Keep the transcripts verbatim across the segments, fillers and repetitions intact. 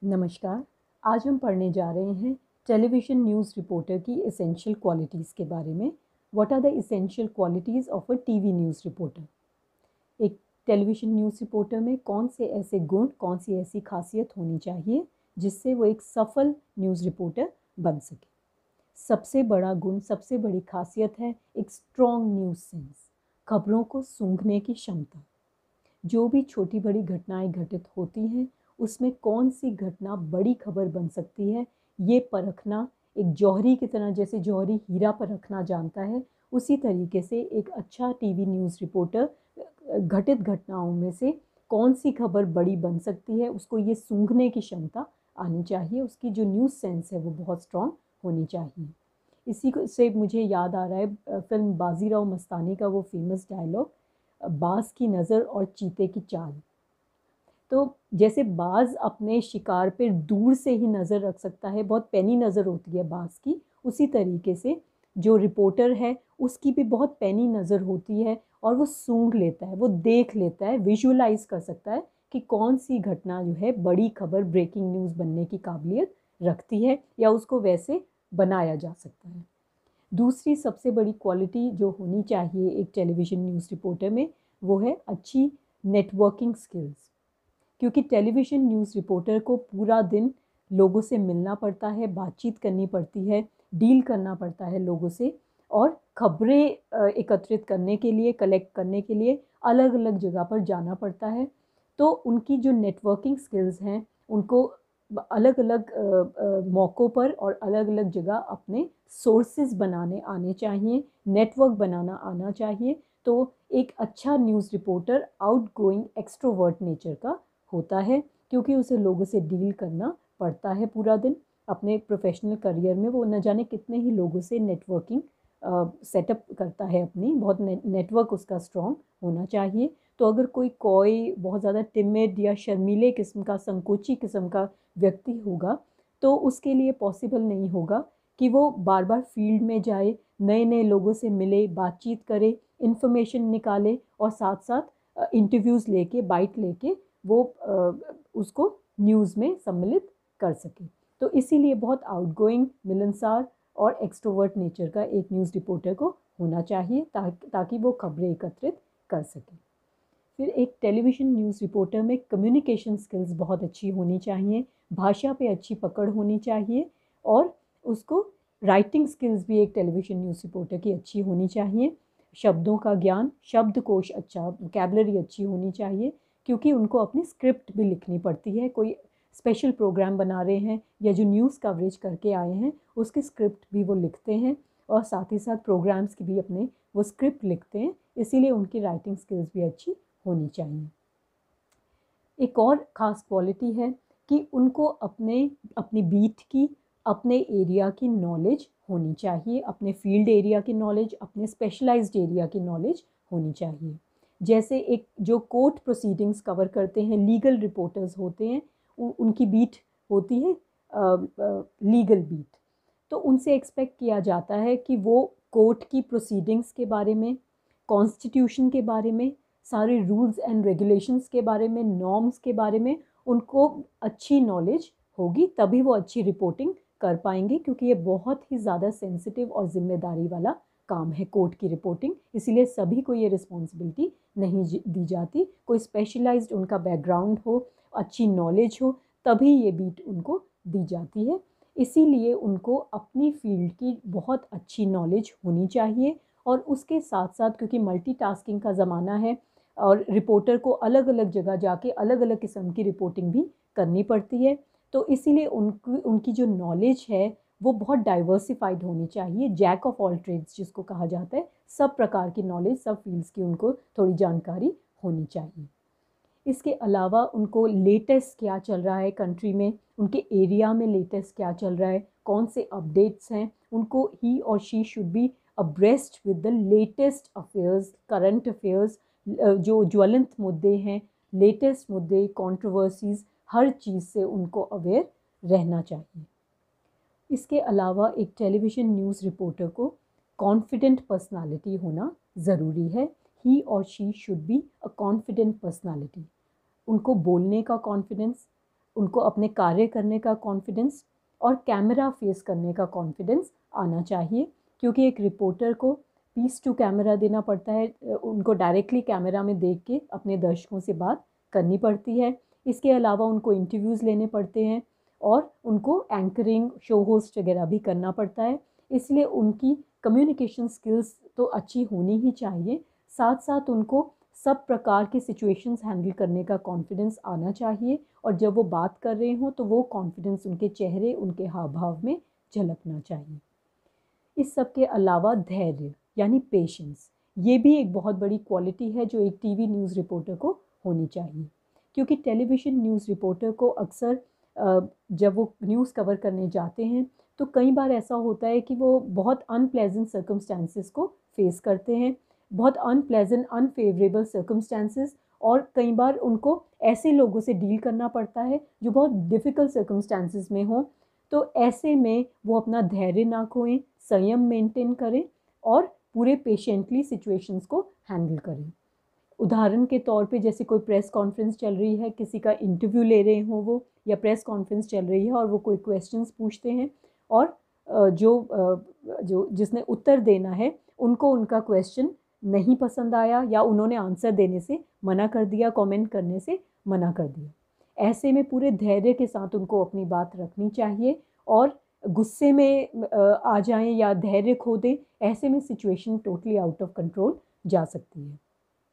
नमस्कार। आज हम पढ़ने जा रहे हैं टेलीविज़न न्यूज़ रिपोर्टर की एसेंशियल क्वालिटीज़ के बारे में। What are the essential qualities of a TV news reporter. एक टेलीविज़न न्यूज़ रिपोर्टर में कौन से ऐसे गुण, कौन सी ऐसी खासियत होनी चाहिए जिससे वो एक सफल न्यूज़ रिपोर्टर बन सके। सबसे बड़ा गुण, सबसे बड़ी खासियत है एक स्ट्रॉन्ग न्यूज़ सेंस, खबरों को सूंघने की क्षमता। जो भी छोटी बड़ी घटनाएं घटित होती हैं उसमें कौन सी घटना बड़ी खबर बन सकती है, ये परखना एक जौहरी की तरह, जैसे जौहरी हीरा परखना जानता है, उसी तरीके से एक अच्छा टीवी न्यूज़ रिपोर्टर घटित घटनाओं में से कौन सी खबर बड़ी बन सकती है उसको ये सूंघने की क्षमता आनी चाहिए। उसकी जो न्यूज़ सेंस है वो बहुत स्ट्रॉन्ग होनी चाहिए। इसी से मुझे याद आ रहा है फिल्म बाजीराव मस्तानी का वो फेमस डायलॉग, बाज की नज़र और चीते की चाल। तो जैसे बाज अपने शिकार पर दूर से ही नज़र रख सकता है, बहुत पैनी नज़र होती है बाज की, उसी तरीके से जो रिपोर्टर है उसकी भी बहुत पैनी नज़र होती है और वो सूंघ लेता है, वो देख लेता है, विजुअलाइज कर सकता है कि कौन सी घटना जो है बड़ी खबर, ब्रेकिंग न्यूज़ बनने की काबिलियत रखती है या उसको वैसे बनाया जा सकता है। दूसरी सबसे बड़ी क्वालिटी जो होनी चाहिए एक टेलीविज़न न्यूज़ रिपोर्टर में वो है अच्छी नेटवर्किंग स्किल्स। क्योंकि टेलीविज़न न्यूज़ रिपोर्टर को पूरा दिन लोगों से मिलना पड़ता है, बातचीत करनी पड़ती है, डील करना पड़ता है लोगों से, और खबरें एकत्रित करने के लिए, कलेक्ट करने के लिए अलग अलग जगह पर जाना पड़ता है। तो उनकी जो नेटवर्किंग स्किल्स हैं उनको अलग अलग मौक़ों पर और अलग अलग जगह अपने सोर्सेज बनाने आने चाहिए, नेटवर्क बनाना आना चाहिए। तो एक अच्छा news reporter outgoing extrovert nature का होता है, क्योंकि उसे लोगों से डील करना पड़ता है पूरा दिन। अपने प्रोफेशनल करियर में वो न जाने कितने ही लोगों से नेटवर्किंग सेटअप करता है अपनी, बहुत ने, नेटवर्क उसका स्ट्रॉन्ग होना चाहिए। तो अगर कोई कोई बहुत ज़्यादा टिमिड या शर्मीले किस्म का, संकोची किस्म का व्यक्ति होगा तो उसके लिए पॉसिबल नहीं होगा कि वो बार बार फील्ड में जाए, नए नए लोगों से मिले, बातचीत करे, इन्फॉर्मेशन निकाले और साथ साथ इंटरव्यूज़ लेके, बाइट लेके वो उसको न्यूज़ में सम्मिलित कर सके। तो इसीलिए बहुत आउटगोइंग, मिलनसार और एक्सट्रोवर्ट नेचर का एक न्यूज़ रिपोर्टर को होना चाहिए ताकि ताकि वो खबरें एकत्रित कर सके। फिर एक टेलीविज़न न्यूज़ रिपोर्टर में कम्युनिकेशन स्किल्स बहुत अच्छी होनी चाहिए, भाषा पे अच्छी पकड़ होनी चाहिए और उसको राइटिंग स्किल्स भी एक टेलीविज़न न्यूज़ रिपोर्टर की अच्छी होनी चाहिए। शब्दों का ज्ञान, शब्दकोश अच्छा, वोकैबुलरी अच्छी होनी चाहिए, क्योंकि उनको अपनी स्क्रिप्ट भी लिखनी पड़ती है। कोई स्पेशल प्रोग्राम बना रहे हैं या जो न्यूज़ कवरेज करके आए हैं उसकी स्क्रिप्ट भी वो लिखते हैं और साथ ही साथ प्रोग्राम्स की भी अपने वो स्क्रिप्ट लिखते हैं, इसीलिए उनकी राइटिंग स्किल्स भी अच्छी होनी चाहिए। एक और ख़ास क्वालिटी है कि उनको अपने अपनी बीट की, अपने एरिया की नॉलेज होनी चाहिए, अपने फील्ड एरिया की नॉलेज, अपने स्पेशलाइज्ड एरिया की नॉलेज होनी चाहिए। जैसे एक जो कोर्ट प्रोसीडिंग्स कवर करते हैं, लीगल रिपोर्टर्स होते हैं, उ, उनकी बीट होती है लीगल बीट। तो उनसे एक्सपेक्ट किया जाता है कि वो कोर्ट की प्रोसीडिंग्स के बारे में, कॉन्स्टिट्यूशन के बारे में, सारे रूल्स एंड रेगुलेशंस के बारे में, नॉर्म्स के बारे में उनको अच्छी नॉलेज होगी, तभी वो अच्छी रिपोर्टिंग कर पाएंगे, क्योंकि ये बहुत ही ज़्यादा सेंसिटिव और ज़िम्मेदारी वाला काम है कोर्ट की रिपोर्टिंग। इसीलिए सभी को ये रिस्पॉन्सिबिलिटी नहीं दी जाती। कोई स्पेशलाइज्ड उनका बैकग्राउंड हो, अच्छी नॉलेज हो, तभी ये बीट उनको दी जाती है। इसीलिए उनको अपनी फील्ड की बहुत अच्छी नॉलेज होनी चाहिए और उसके साथ साथ, क्योंकि मल्टीटास्किंग का ज़माना है और रिपोर्टर को अलग अलग जगह जाके अलग अलग किस्म की रिपोर्टिंग भी करनी पड़ती है, तो इसीलिए उनकी उनकी जो नॉलेज है वो बहुत डाइवर्सिफाइड होनी चाहिए। जैक ऑफ ऑल ट्रेड्स जिसको कहा जाता है, सब प्रकार की नॉलेज, सब फील्ड्स की उनको थोड़ी जानकारी होनी चाहिए। इसके अलावा उनको लेटेस्ट क्या चल रहा है कंट्री में, उनके एरिया में लेटेस्ट क्या चल रहा है, कौन से अपडेट्स हैं, उनको he or she should be abreast with the latest affairs, current affairs, जो ज्वलंत मुद्दे हैं, लेटेस्ट मुद्दे, कंट्रोवर्सीज़, हर चीज़ से उनको अवेयर रहना चाहिए। इसके अलावा एक टेलीविज़न न्यूज़ रिपोर्टर को कॉन्फिडेंट पर्सनालिटी होना ज़रूरी है। He or she should be a confident personality. उनको बोलने का कॉन्फिडेंस, उनको अपने कार्य करने का कॉन्फिडेंस और कैमरा फेस करने का कॉन्फिडेंस आना चाहिए, क्योंकि एक रिपोर्टर को पीस टू कैमरा देना पड़ता है, उनको डायरेक्टली कैमरा में देख के अपने दर्शकों से बात करनी पड़ती है। इसके अलावा उनको इंटरव्यूज़ लेने पड़ते हैं और उनको एंकरिंग, शो होस्ट वगैरह भी करना पड़ता है। इसलिए उनकी कम्युनिकेशन स्किल्स तो अच्छी होनी ही चाहिए, साथ साथ उनको सब प्रकार के सिचुएशंस हैंडल करने का कॉन्फिडेंस आना चाहिए, और जब वो बात कर रहे हों तो वो कॉन्फिडेंस उनके चेहरे, उनके हाव भाव में झलकना चाहिए। इस सब के अलावा धैर्य यानी पेशेंस, ये भी एक बहुत बड़ी क्वालिटी है जो एक टीवी न्यूज़ रिपोर्टर को होनी चाहिए, क्योंकि टेलीविज़न न्यूज़ रिपोर्टर को अक्सर जब वो न्यूज़ कवर करने जाते हैं तो कई बार ऐसा होता है कि वो बहुत अनप्लेजेंट सर्कमस्टांसेस को फेस करते हैं, बहुत अनप्लेजेंट, अनफेवरेबल सर्कमस्टांसेस, और कई बार उनको ऐसे लोगों से डील करना पड़ता है जो बहुत डिफ़िकल्ट सर्कमस्टांसेस में हों। तो ऐसे में वो अपना धैर्य ना खोएं, संयम मेंटेन करें और पूरे पेशेंटली सिचुएशंस को हैंडल करें। उदाहरण के तौर पे जैसे कोई प्रेस कॉन्फ्रेंस चल रही है, किसी का इंटरव्यू ले रहे हों वो, या प्रेस कॉन्फ्रेंस चल रही है और वो कोई क्वेश्चंस पूछते हैं, और जो जो जिसने उत्तर देना है उनको उनका क्वेश्चन नहीं पसंद आया या उन्होंने आंसर देने से मना कर दिया, कमेंट करने से मना कर दिया। ऐसे में पूरे धैर्य के साथ उनको अपनी बात रखनी चाहिए, और गुस्से में आ जाएं या धैर्य खो दें, ऐसे में situation totally out of control जा सकती है।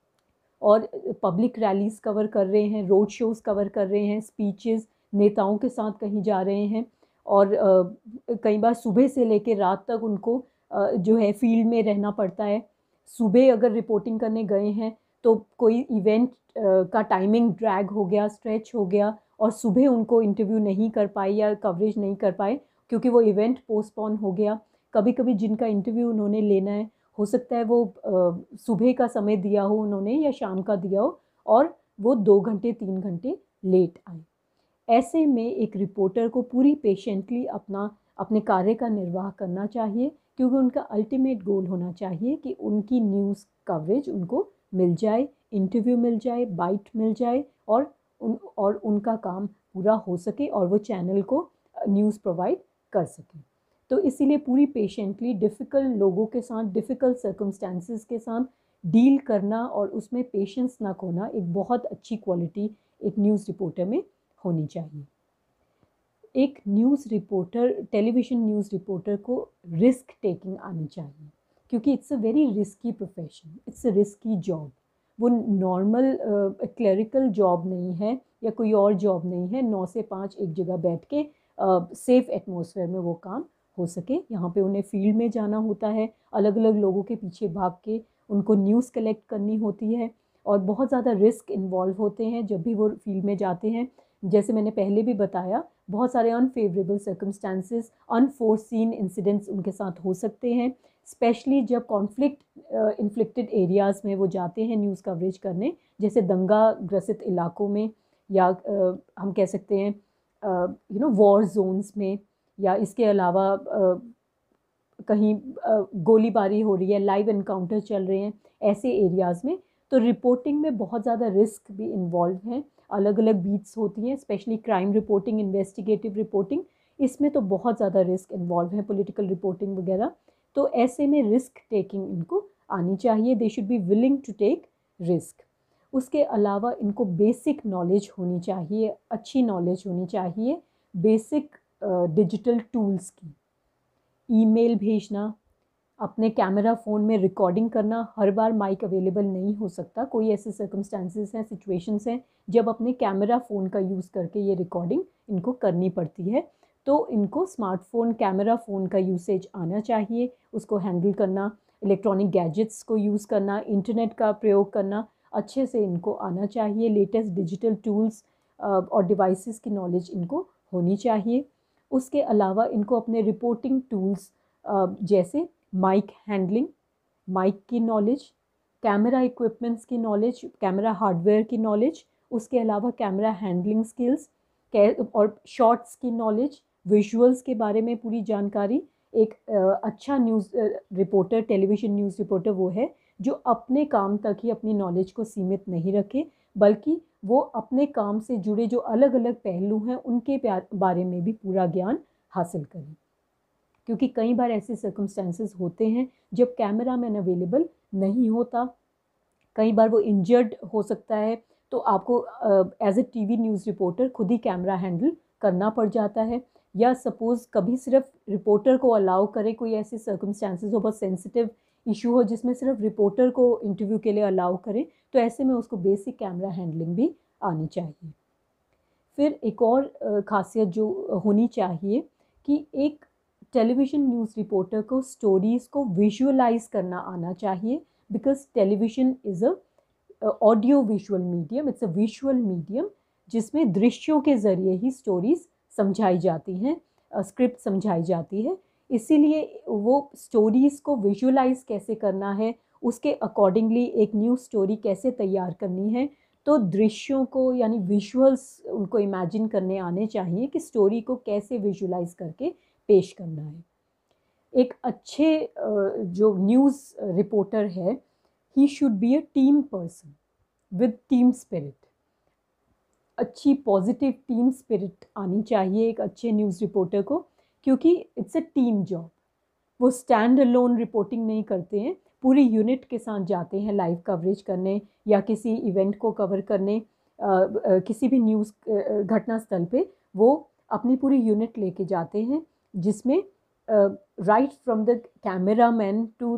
और पब्लिक रैलीज़ कवर कर रहे हैं, रोड शोज़ कवर कर रहे हैं, स्पीचेस, नेताओं के साथ कहीं जा रहे हैं, और कई बार सुबह से लेकर रात तक उनको जो है फील्ड में रहना पड़ता है। सुबह अगर रिपोर्टिंग करने गए हैं तो कोई इवेंट का टाइमिंग ड्रैग हो गया, स्ट्रेच हो गया, और सुबह उनको इंटरव्यू नहीं कर पाए या कवरेज नहीं कर पाए क्योंकि वो इवेंट पोस्टपोन हो गया। कभी कभी जिनका इंटरव्यू उन्होंने लेना है, हो सकता है वो सुबह का समय दिया हो उन्होंने या शाम का दिया हो, और वो दो घंटे तीन घंटे लेट आए। ऐसे में एक रिपोर्टर को पूरी पेशेंटली अपना अपने कार्य का निर्वाह करना चाहिए, क्योंकि उनका अल्टीमेट गोल होना चाहिए कि उनकी न्यूज़ कवरेज उनको मिल जाए, इंटरव्यू मिल जाए, बाइट मिल जाए, और उन और उनका काम पूरा हो सके और वो चैनल को न्यूज़ प्रोवाइड कर सके। तो इसीलिए पूरी पेशेंटली डिफ़िकल्ट लोगों के साथ, डिफ़िकल्ट सर्कमस्टांसेस के साथ डील करना और उसमें पेशेंस ना खोना एक बहुत अच्छी क्वालिटी एक न्यूज़ रिपोर्टर में होनी चाहिए। एक news reporter, television news reporter को रिस्क टेकिंग आनी चाहिए, क्योंकि it's a very risky profession, it's a risky job. वो नॉर्मल क्लरिकल जॉब नहीं है या कोई और जॉब नहीं है। नौ से पाँच एक जगह बैठ के सेफ़ एटमॉस्फेयर में वो काम हो सके। यहाँ पे उन्हें फील्ड में जाना होता है, अलग अलग लोगों के पीछे भाग के उनको न्यूज़ कलेक्ट करनी होती है, और बहुत ज़्यादा रिस्क इन्वॉल्व होते हैं जब भी वो फील्ड में जाते हैं। जैसे मैंने पहले भी बताया, बहुत सारे अनफेवरेबल सर्कमस्टांसेस, अनफोर्सीन इंसिडेंट्स उनके साथ हो सकते हैं, स्पेशली जब कॉन्फ्लिक्ट इन्फ्लिक्टेड एरियाज़ में वो जाते हैं न्यूज़ कवरेज करने, जैसे दंगा ग्रसित इलाकों में, या uh, हम कह सकते हैं यू नो वॉर जोन्स में, या इसके अलावा uh, कहीं uh, गोलीबारी हो रही है, लाइव एनकाउंटर चल रहे हैं, ऐसे एरियाज़ में तो रिपोर्टिंग में बहुत ज़्यादा रिस्क भी इन्वॉल्व हैं। अलग अलग बीट्स होती हैं, specially crime reporting, investigative reporting, इसमें तो बहुत ज़्यादा रिस्क इन्वॉल्व है, पॉलिटिकल रिपोर्टिंग वगैरह। तो ऐसे में रिस्क टेकिंग इनको आनी चाहिए, they should be willing to take risk. उसके अलावा इनको बेसिक नॉलेज होनी चाहिए, अच्छी नॉलेज होनी चाहिए बेसिक डिजिटल टूल्स की। ईमेल भेजना, अपने कैमरा फ़ोन में रिकॉर्डिंग करना, हर बार माइक अवेलेबल नहीं हो सकता, कोई ऐसे सर्कमस्टांसेस हैं, सिचुएशंस हैं जब अपने कैमरा फ़ोन का यूज़ करके ये रिकॉर्डिंग इनको करनी पड़ती है। तो इनको स्मार्टफोन, कैमरा फ़ोन का यूसेज आना चाहिए, उसको हैंडल करना, इलेक्ट्रॉनिक गैजेट्स को यूज़ करना, इंटरनेट का प्रयोग करना अच्छे से इनको आना चाहिए। लेटेस्ट डिजिटल टूल्स और डिवाइसेस की नॉलेज इनको होनी चाहिए। उसके अलावा इनको अपने रिपोर्टिंग टूल्स जैसे माइक हैंडलिंग, माइक की नॉलेज, कैमरा इक्विपमेंट्स की नॉलेज, कैमरा हार्डवेयर की नॉलेज, उसके अलावा कैमरा हैंडलिंग स्किल्स और शॉट्स की नॉलेज, विजुअल्स के बारे में पूरी जानकारी। एक अच्छा news reporter, television news reporter वो है जो अपने काम तक ही अपनी नॉलेज को सीमित नहीं रखे, बल्कि वो अपने काम से जुड़े जो अलग अलग पहलू हैं उनके बारे में भी पूरा ज्ञान हासिल करें। क्योंकि कई बार ऐसे सर्कमस्टेंसेस होते हैं जब कैमरामैन अवेलेबल नहीं होता, कई बार वो इंजर्ड हो सकता है, तो आपको as a TV news reporter खुद ही कैमरा हैंडल करना पड़ जाता है। या सपोज़ कभी सिर्फ रिपोर्टर को अलाउ करे, कोई ऐसे सर्कमस्टेंसेस हो, बहुत सेंसिटिव इशू हो जिसमें सिर्फ रिपोर्टर को इंटरव्यू के लिए अलाउ करें, तो ऐसे में उसको बेसिक कैमरा हैंडलिंग भी आनी चाहिए। फिर एक और खासियत जो होनी चाहिए कि एक टेलीविज़न न्यूज़ रिपोर्टर को स्टोरीज़ को विजुअलाइज करना आना चाहिए, because television is a audio visual medium, it's a visual medium जिसमें दृश्यों के ज़रिए ही स्टोरीज़ समझाई जाती हैं, स्क्रिप्ट समझाई जाती है। इसीलिए वो स्टोरीज़ को विजुअलाइज कैसे करना है, उसके अकॉर्डिंगली एक न्यूज़ स्टोरी कैसे तैयार करनी है, तो दृश्यों को यानी विजुअल्स उनको इमेजिन करने आने चाहिए कि स्टोरी को कैसे विजुअलाइज करके पेश करना है। एक अच्छे जो न्यूज़ रिपोर्टर है, he should be a team person with team spirit. अच्छी पॉजिटिव टीम स्पिरिट आनी चाहिए एक अच्छे न्यूज़ रिपोर्टर को, क्योंकि इट्स अ टीम जॉब। वो स्टैंड अलोन रिपोर्टिंग नहीं करते हैं, पूरी यूनिट के साथ जाते हैं लाइव कवरेज करने या किसी इवेंट को कवर करने, आ, आ, किसी भी न्यूज़ घटना स्थल पे वो अपनी पूरी यूनिट लेके जाते हैं, जिसमें right from the camera man to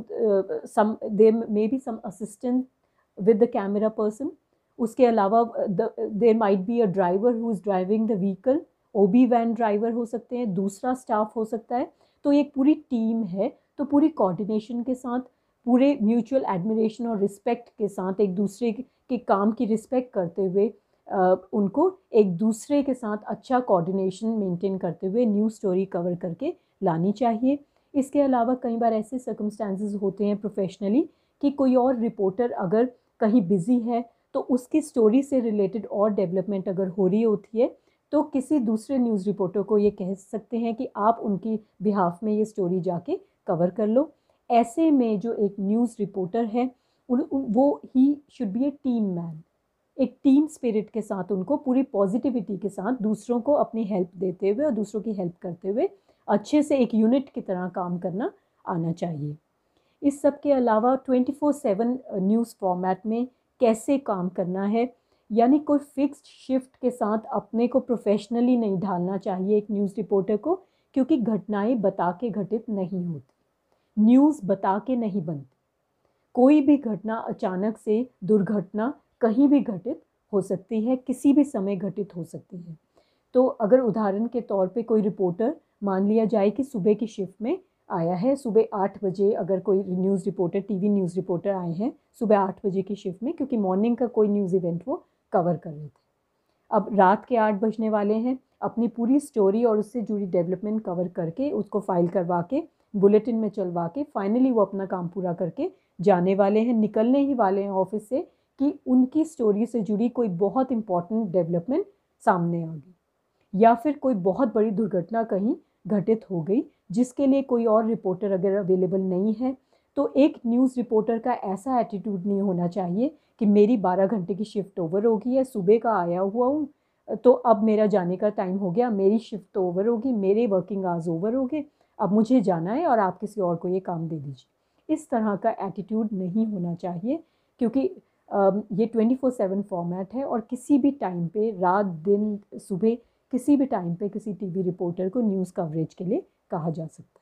some they may be some assistant with the camera person. उसके अलावा there might be a driver who is driving the vehicle, OB van driver हो सकते हैं, दूसरा स्टाफ हो सकता है। तो एक पूरी टीम है, तो पूरी कोऑर्डिनेशन के साथ, पूरे म्यूचुअल एडमिरेशन और रिस्पेक्ट के साथ, एक दूसरे के काम की रिस्पेक्ट करते हुए आ, उनको एक दूसरे के साथ अच्छा कोऑर्डिनेशन मेंटेन करते हुए न्यूज़ स्टोरी कवर करके लानी चाहिए। इसके अलावा कई बार ऐसे सर्कमस्टेंसेस होते हैं प्रोफेशनली कि कोई और रिपोर्टर अगर कहीं बिजी है तो उसकी स्टोरी से रिलेटेड और डेवलपमेंट अगर हो रही होती है तो किसी दूसरे न्यूज़ रिपोर्टर को ये कह सकते हैं कि आप उनकी बिहाफ में ये स्टोरी जाके कवर कर लो। ऐसे में जो एक न्यूज़ रिपोर्टर है वो he should be a team man, एक टीम स्पिरिट के साथ, उनको पूरी पॉजिटिविटी के साथ दूसरों को अपनी हेल्प देते हुए और दूसरों की हेल्प करते हुए अच्छे से एक यूनिट की तरह काम करना आना चाहिए। इस सब के अलावा twenty four seven news format में कैसे काम करना है, यानी कोई फिक्स्ड शिफ्ट के साथ अपने को प्रोफेशनली नहीं ढालना चाहिए एक न्यूज़ रिपोर्टर को, क्योंकि घटनाएं बता के घटित नहीं होती, न्यूज़ बता के नहीं बनती। कोई भी घटना अचानक से दुर्घटना कहीं भी घटित हो सकती है, किसी भी समय घटित हो सकती है। तो अगर उदाहरण के तौर पे कोई रिपोर्टर, मान लिया जाए कि सुबह की शिफ्ट में आया है, सुबह आठ बजे अगर कोई news reporter, TV news reporter आए हैं सुबह आठ बजे की शिफ्ट में, क्योंकि मॉर्निंग का कोई न्यूज़ इवेंट वो कवर कर रहे थे। अब रात के आठ बजने वाले हैं, अपनी पूरी स्टोरी और उससे जुड़ी डेवलपमेंट कवर करके उसको फाइल करवा के बुलेटिन में चलवा के फाइनली वो अपना काम पूरा करके जाने वाले हैं, निकलने ही वाले हैं ऑफिस से कि उनकी स्टोरी से जुड़ी कोई बहुत इंपॉर्टेंट डेवलपमेंट सामने आ गई, या फिर कोई बहुत बड़ी दुर्घटना कहीं घटित हो गई जिसके लिए कोई और रिपोर्टर अगर अवेलेबल नहीं है। तो एक न्यूज़ रिपोर्टर का ऐसा एटीट्यूड नहीं होना चाहिए कि मेरी बारह घंटे की शिफ्ट ओवर होगी है, सुबह का आया हुआ हूँ तो अब मेरा जाने का टाइम हो गया, मेरी शिफ्ट तो ओवर होगी, मेरे वर्किंग आवर्स ओवर हो गए, अब मुझे जाना है और आप किसी और को ये काम दे दीजिए। इस तरह का एटीट्यूड नहीं होना चाहिए, क्योंकि ये ट्वेंटी फोर सेवन फॉर्मेट है और किसी भी टाइम पे, रात दिन सुबह किसी भी टाइम पे किसी टीवी रिपोर्टर को न्यूज़ कवरेज के लिए कहा जा सकता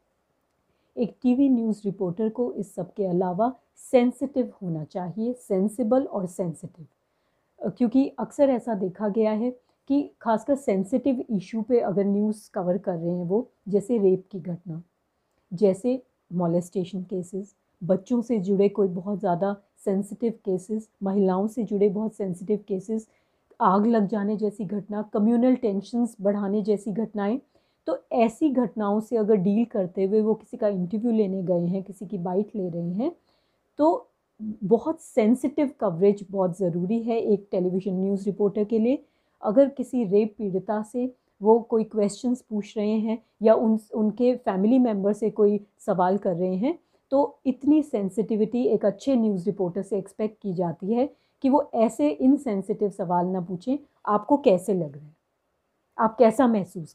है। एक टीवी न्यूज़ रिपोर्टर को इस सब के अलावा सेंसिटिव होना चाहिए, सेंसिबल और सेंसिटिव, क्योंकि अक्सर ऐसा देखा गया है कि खासकर सेंसिटिव इशू पे अगर न्यूज़ कवर कर रहे हैं वो, जैसे रेप की घटना, जैसे मॉलेस्टेशन केसेस, बच्चों से जुड़े कोई बहुत ज़्यादा सेंसिटिव केसेस, महिलाओं से जुड़े बहुत सेंसिटिव केसेस, आग लग जाने जैसी घटना, कम्युनल टेंशन्स बढ़ाने जैसी घटनाएं, तो ऐसी घटनाओं से अगर डील करते हुए वो किसी का इंटरव्यू लेने गए हैं, किसी की बाइट ले रहे हैं, तो बहुत सेंसिटिव कवरेज बहुत ज़रूरी है एक टेलीविज़न न्यूज़ रिपोर्टर के लिए। अगर किसी रेप पीड़िता से वो कोई क्वेश्चंस पूछ रहे हैं या उन उनके फैमिली मेम्बर से कोई सवाल कर रहे हैं, तो इतनी सेंसिटिविटी एक अच्छे न्यूज़ रिपोर्टर से एक्सपेक्ट की जाती है कि वो ऐसे इनसेंसिटिव सवाल ना पूछें। आपको कैसे लग रहा है, आप कैसा महसूस